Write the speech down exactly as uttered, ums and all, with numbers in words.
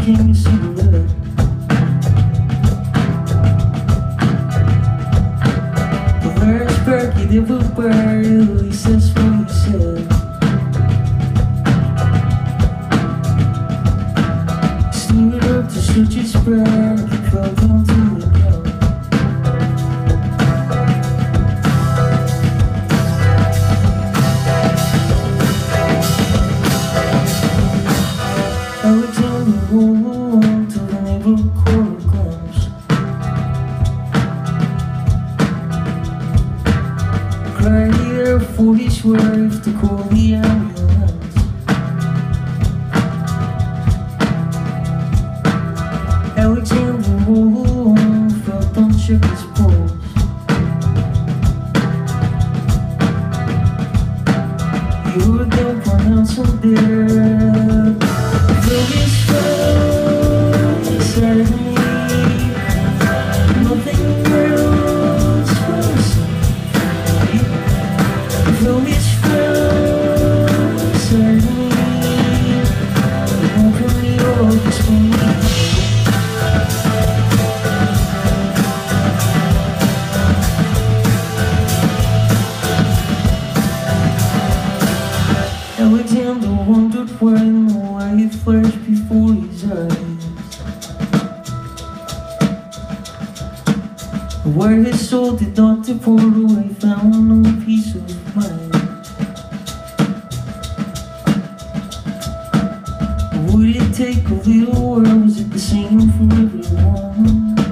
became a cigarette. The first perk you ever burned, at least that's what you said. Stood up to such a spread, you fell down to the ground. Alexander rolled along till the neighbor quarter comes. Cried here for his wife to call the ambulance. Alexander rolled along, felt on Shauf's pulse. He heard them pronounce him dead. Though his felt inside of me, nothing else was free. Though his felt inside of me, open the August for me. Alexander wondered when the light flashed before his eyes, where his soul did not depart away, found no peace of mind. Would it take a little while? Was it the same for everyone?